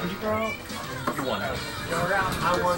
Did you throw out? You won. You're around. I won.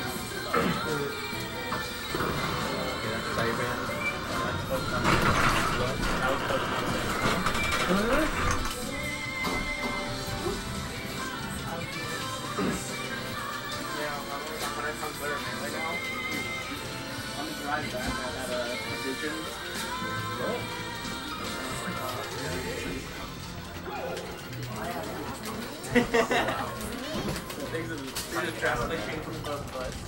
Things are drastically changed from both of us.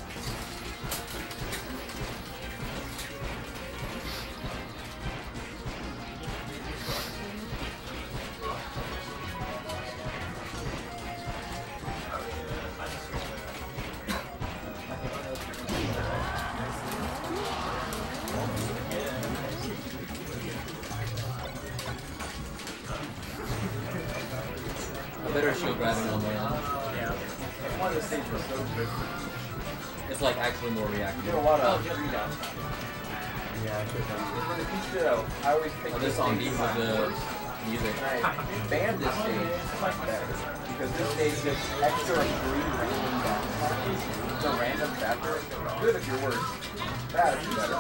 Better shield grabbing on there. Yeah. One of the stages was so good. It's like actually more reactive. A lot of free down. Yeah, I should have. I always pick this on beat with the music. I banned this stage because this stage gets extra free random down. It's a random factor. Good if you're worse. Bad if you're better.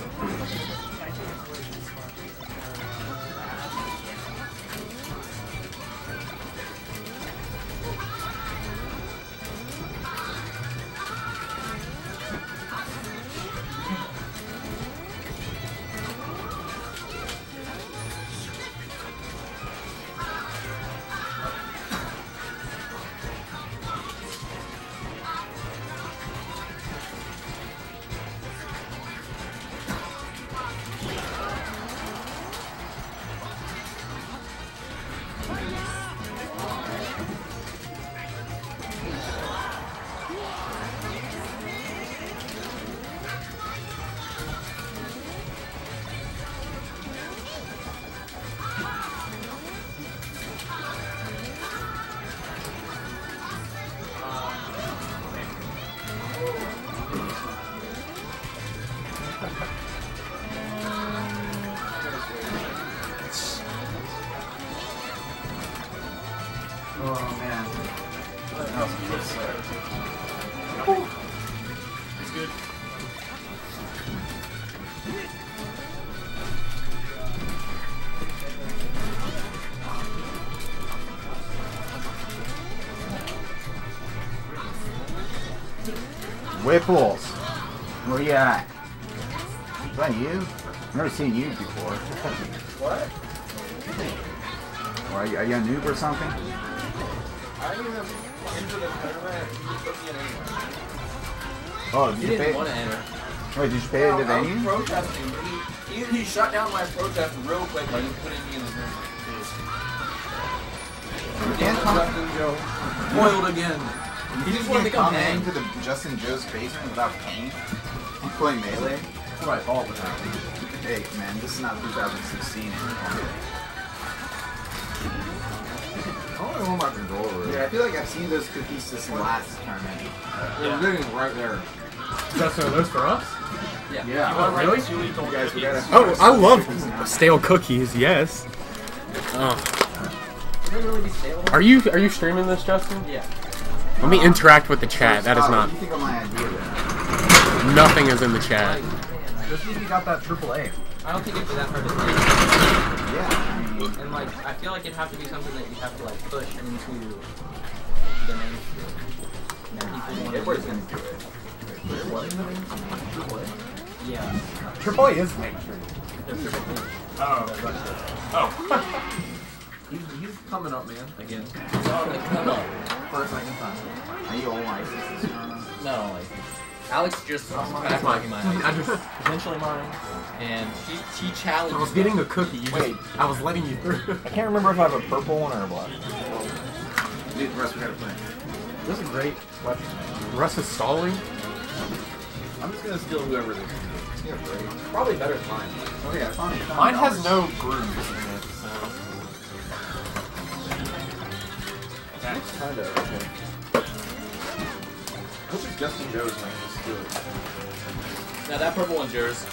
Oh man. That was close. It's good. Whipples, where you at? Is that you? I've never seen you before. What? Or are you a noob or something? I didn't even enter the tournament. You put me in anyway. Oh, You did you didn't pay? want to enter. Wait, did you pay the I was venue? protesting. He shut down my protest real quick by just putting me in the tournament. You can't come. Justin Joe. Foiled again. You just want to come into the Justin Joe's basement without paying? You play Melee? That's what I thought would happen. Hey, man, this is not 2016 anymore. I don't know my controller. Yeah, I feel like I've seen those cookies since the last tournament. They're living right there. That's so those for us? Yeah. Yeah. Oh, really? You guys, we gotta. Oh, I love stale cookies. Yes. Oh. Shouldn't really be stale. Are you streaming this, Justin? Yeah. Let me interact with the chat. That is What not. do you think of my idea then? Nothing is in the chat. Just because you got that AAA. I don't think it'd be that hard to do. Yeah, I mean, And like, I feel like it'd have to be something that you have to like push into the mainstream. And then people want to Everybody's use gonna do it. Wait, what in the AAA? Yeah. AAA is mainstream. Oh. He's coming up, man. Again. No. For a second time. are you all licensed? No, like Alex just backmarking my ID. Potentially mine. And she challenged. I was getting a cookie. Wait. I was letting you through. I can't remember if I have a purple one or a black. Dude, the rest we gotta play. This is a great weapon. Russ is stalling. I'm just gonna steal whoever this is. Yeah, great. Probably better than mine. Oh yeah, I found it. Mine has no grooves in it, so. That's kind of okay. I hope it's Justin Joe's lane to steal it. Now that purple one's yours.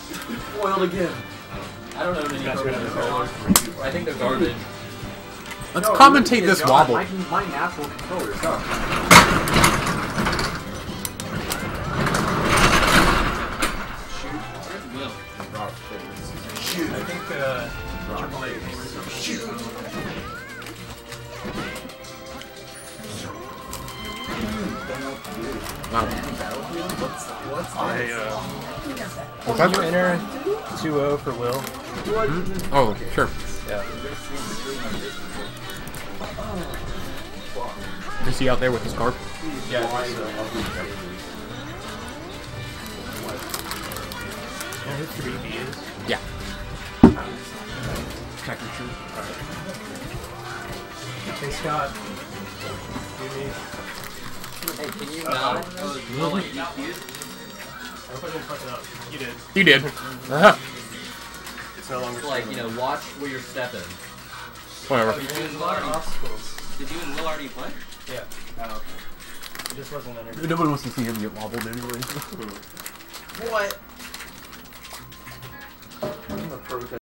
Foiled again. I don't know any That's purple good. controllers. I think they're garbage. Let's commentate this John, wobble. My natural controller sucks. I think Triple A shoot. What's that? Can you enter 2-0 for Will? Oh, sure. Yeah. Is he out there with his carp? Yeah. And who 3B is? Yeah. Checker shoot. Hey Scott. Hey, can you not? Really? I hope I didn't fuck it up. You did. You did. It's no longer It's like, you know, watch where you're stepping. Whatever. Did you and Will already, did you and Will already play? Yeah. Oh, okay. It just wasn't entered. Nobody wants to see him get wobbled anyway. What? I'm a pro